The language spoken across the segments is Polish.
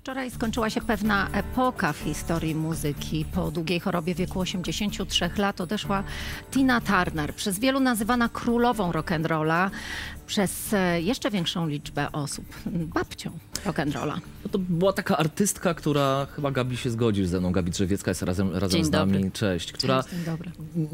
Wczoraj skończyła się pewna epoka w historii muzyki. Po długiej chorobie w wieku 83 lat odeszła Tina Turner, przez wielu nazywana królową rock'n'rolla, przez jeszcze większą liczbę osób babcią rock'n'rolla. No to była taka artystka, która, chyba Gabi się zgodzisz ze mną, Gabi Drzewiecka jest razem z nami, cześć, która Dzień dobry.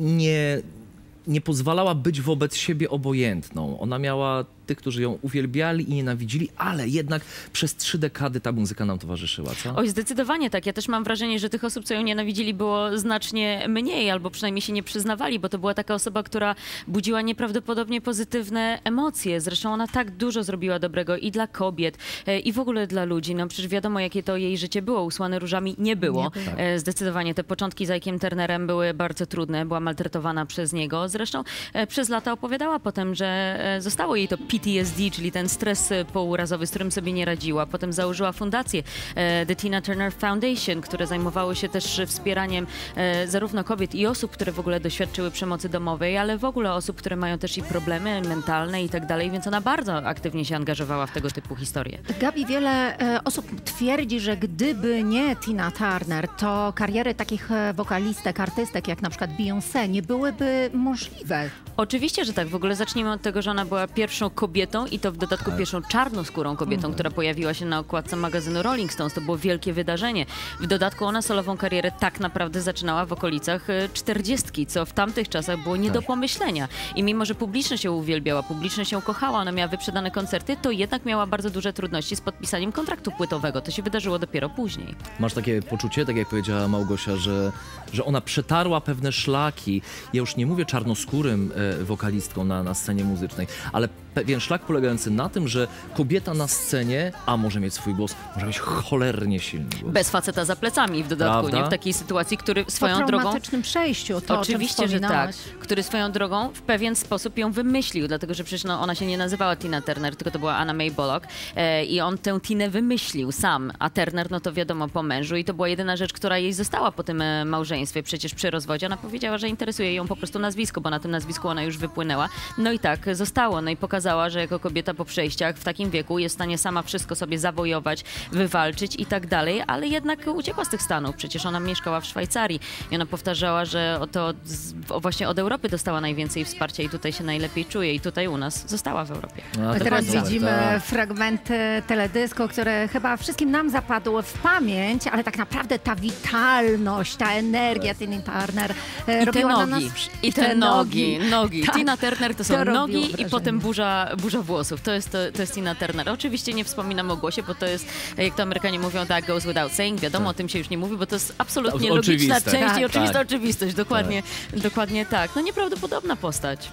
nie pozwalała być wobec siebie obojętną. Ona miała tych, którzy ją uwielbiali i nienawidzili, ale jednak przez 3 dekady ta muzyka nam towarzyszyła, co? Oj, zdecydowanie tak. Ja też mam wrażenie, że tych osób, co ją nienawidzili, było znacznie mniej, albo przynajmniej się nie przyznawali, bo to była taka osoba, która budziła nieprawdopodobnie pozytywne emocje. Zresztą ona tak dużo zrobiła dobrego i dla kobiet, i w ogóle dla ludzi. No przecież wiadomo, jakie to jej życie było. Usłane różami nie było. Zdecydowanie te początki z Ike'iem Turnerem były bardzo trudne. Była maltretowana przez niego. Zresztą przez lata opowiadała potem, że zostało jej to PTSD, czyli ten stres pourazowy, z którym sobie nie radziła. Potem założyła fundację The Tina Turner Foundation, które zajmowały się też wspieraniem zarówno kobiet i osób, które w ogóle doświadczyły przemocy domowej, ale w ogóle osób, które mają też i problemy mentalne i tak dalej, więc ona bardzo aktywnie się angażowała w tego typu historie. Gabi, wiele osób twierdzi, że gdyby nie Tina Turner, to kariery takich wokalistek, artystek jak na przykład Beyoncé nie byłyby możliwe. Oczywiście, że tak. W ogóle zacznijmy od tego, że ona była pierwszą kobietą i to w dodatku pierwszą czarnoskórą kobietą, która pojawiła się na okładce magazynu Rolling Stones. To było wielkie wydarzenie. W dodatku ona solową karierę tak naprawdę zaczynała w okolicach 40, co w tamtych czasach było nie do pomyślenia. I mimo, że publiczność ją uwielbiała, publiczność ją kochała, ona miała wyprzedane koncerty, to jednak miała bardzo duże trudności z podpisaniem kontraktu płytowego. To się wydarzyło dopiero później. Masz takie poczucie, tak jak powiedziała Małgosia, że ona przetarła pewne szlaki. Ja już nie mówię czarnoskórym wokalistką na scenie muzycznej, ale pewien szlak polegający na tym, że kobieta na scenie, a może mieć swój głos, może mieć cholernie silny głos. Bez faceta za plecami w dodatku, Prawda? nie? W takiej sytuacji, który swoją Po drogą... traumatycznym przejściu, to Oczywiście, że tak. Który swoją drogą w pewien sposób ją wymyślił, dlatego że przecież ona się nie nazywała Tina Turner, tylko to była Anna Mae Bullock i on tę Tinę wymyślił sam, a Turner, no to wiadomo, po mężu i to była jedyna rzecz, która jej została po tym małżeństwie, przecież przy rozwodzie. Ona powiedziała, że interesuje ją po prostu nazwisko, bo na tym nazwisku ona już wypłynęła. No i tak zostało. No i pokazała, że jako kobieta po przejściach w takim wieku jest w stanie sama wszystko sobie zawojować, wywalczyć i tak dalej, ale jednak uciekła z tych Stanów. Przecież ona mieszkała w Szwajcarii i ona powtarzała, że właśnie od Europy dostała najwięcej wsparcia i tutaj się najlepiej czuje i tutaj u nas została w Europie. A teraz widzimy fragmenty teledysku, które chyba wszystkim nam zapadły w pamięć, ale tak naprawdę ta witalność, ta energia Tina Turner robiła na nas... I te nogi. Tak, Tina Turner to są nogi i wrażenie. potem burza włosów. To jest Tina Turner. Oczywiście nie wspominam o głosie, bo to jest, jak to Amerykanie mówią, that goes without saying. Wiadomo, o tym się już nie mówi, bo to jest absolutnie logiczna oczywiste. część i oczywista Tak. oczywistość. Dokładnie tak. No nieprawdopodobna postać.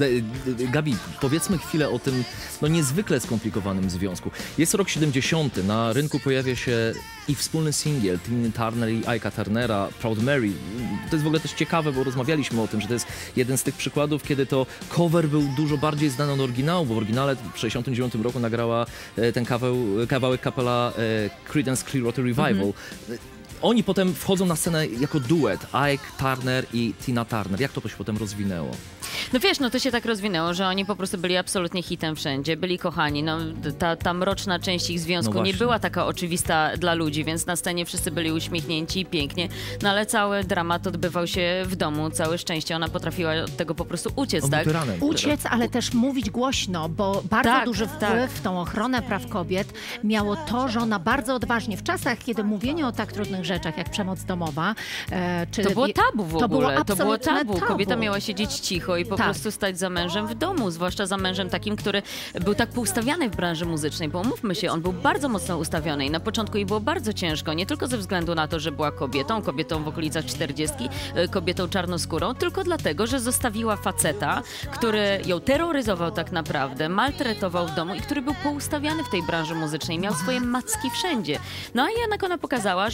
Gabi, powiedzmy chwilę o tym niezwykle skomplikowanym związku. Jest rok 70. Na rynku pojawia się i wspólny singiel Tina Turner i Ike'a Turnera, Proud Mary. To jest w ogóle też ciekawe, bo rozmawialiśmy o tym, że to jest jeden z tych przykładów, kiedy to cover był dużo bardziej znany od oryginału, bo w oryginale w 69 roku nagrała ten kawałek kapela Creedence Clearwater Revival. Oni potem wchodzą na scenę jako duet, Ike Turner i Tina Turner. Jak to się potem rozwinęło? No wiesz, to się tak rozwinęło, że oni po prostu byli absolutnie hitem wszędzie, byli kochani. Ta mroczna część ich związku nie była taka oczywista dla ludzi, więc na scenie wszyscy byli uśmiechnięci i pięknie, ale cały dramat odbywał się w domu, całe szczęście. Ona potrafiła od tego po prostu uciec, tak? Uciec, ale też mówić głośno, bo bardzo duży wpływ w tą ochronę praw kobiet miało to, że ona bardzo odważnie, w czasach, kiedy mówienie o tak trudnych rzeczach jak przemoc domowa, to było tabu w ogóle. To było tabu. tabu. Kobieta miała siedzieć cicho i po prostu stać za mężem w domu, zwłaszcza za mężem takim, który był tak poustawiany w branży muzycznej, bo umówmy się, on był bardzo mocno ustawiony i na początku jej było bardzo ciężko, nie tylko ze względu na to, że była kobietą w okolicach 40, kobietą czarnoskórą, tylko dlatego, że zostawiła faceta, który ją terroryzował tak naprawdę, maltretował w domu i który był poustawiany w tej branży muzycznej, miał swoje macki wszędzie. No i jednak ona pokazała, że potrafi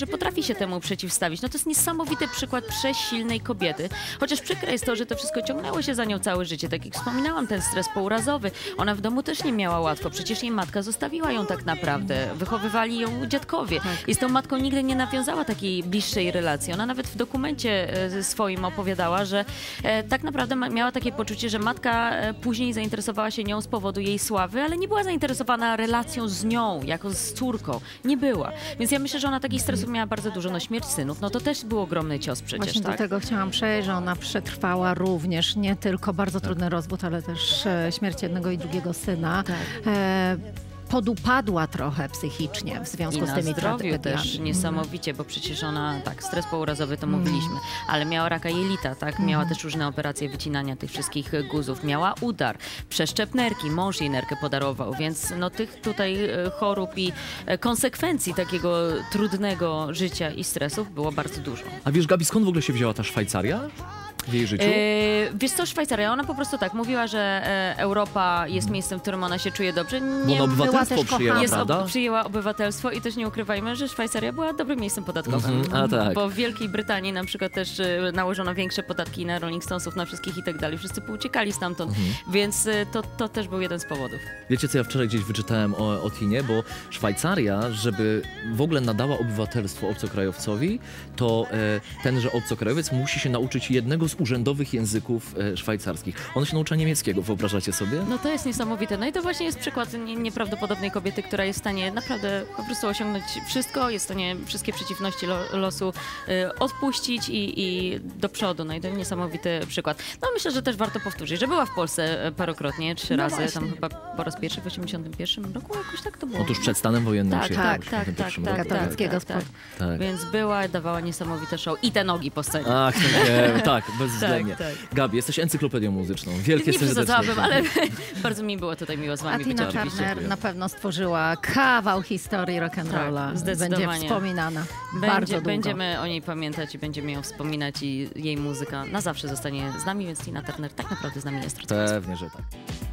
się temu przeciwstawić. No to jest niesamowity przykład przesilnej kobiety. Chociaż przykre jest to, że to wszystko ciągnęło się za nią całe życie. Tak jak wspominałam, ten stres pourazowy. Ona w domu też nie miała łatwo. Przecież jej matka zostawiła ją tak naprawdę. Wychowywali ją dziadkowie. I z tą matką nigdy nie nawiązała takiej bliższej relacji. Ona nawet w dokumencie swoim opowiadała, że tak naprawdę miała takie poczucie, że matka później zainteresowała się nią z powodu jej sławy, ale nie była zainteresowana relacją z nią, jako z córką. Nie była. Więc ja myślę, że ona takich stresów miała bardzo dużo. No śmierć synów, no to też był ogromny cios przecież, Właśnie tak? do tego chciałam przejść, że ona przetrwała również nie tylko bardzo trudny rozwód, ale też śmierć jednego i drugiego syna. Podupadła trochę psychicznie w związku z tymi zdrowiu też tragediami. niesamowicie, bo przecież ona, tak, stres pourazowy to mówiliśmy, ale miała raka jelita, tak, miała też różne operacje wycinania tych wszystkich guzów, miała udar, przeszczep nerki, mąż jej nerkę podarował, więc no tych tutaj chorób i konsekwencji takiego trudnego życia i stresów było bardzo dużo. A wiesz, Gabi, skąd w ogóle się wzięła ta Szwajcaria w jej życiu? Wiesz co, Szwajcaria, ona po prostu tak mówiła, że Europa jest miejscem, w którym ona się czuje dobrze. Bo na obywatelstwo była też przyjęła, Jest prawda? przyjęła obywatelstwo i też nie ukrywajmy, że Szwajcaria była dobrym miejscem podatkowym. A tak. Bo w Wielkiej Brytanii na przykład też nałożono większe podatki na Rolling Stonesów, na wszystkich i tak dalej. Wszyscy pouciekali stamtąd, więc to też był jeden z powodów. Wiecie, co ja wczoraj gdzieś wyczytałem o Tinie? Bo Szwajcaria, żeby w ogóle nadała obywatelstwo obcokrajowcowi, to tenże obcokrajowiec musi się nauczyć jednego z urzędowych języków szwajcarskich. On się naucza niemieckiego, wyobrażacie sobie? No to jest niesamowite. No i to właśnie jest przykład nieprawdopodobnej kobiety, która jest w stanie naprawdę po prostu osiągnąć wszystko, jest w stanie wszystkie przeciwności losu odpuścić i do przodu. No i to niesamowity przykład. No myślę, że też warto powtórzyć, że była w Polsce parokrotnie, 3 razy, właśnie. tam chyba po raz pierwszy w 81 roku, jakoś tak to było. Otóż przed stanem wojennym Tak, przyjechała tak, w tak, 81 tak, roku. katolickiego tak. Tak. Więc była, dawała niesamowite show i te nogi po scenie. Ach, tak, bezwzględnie. tak. Gabi, jesteś encyklopedią muzyczną. Wielkie Nie serdecznie. przesadzałabym, ale bardzo mi było tutaj miło z A wami być. Tina oczywiście. Turner na pewno stworzyła kawał historii rock'n'rolla. Tak, zdecydowanie. Będzie wspominana bardzo długo. Będziemy o niej pamiętać i będziemy ją wspominać i jej muzyka na zawsze zostanie z nami, więc Tina Turner tak naprawdę z nami jest. Pewnie, że tak.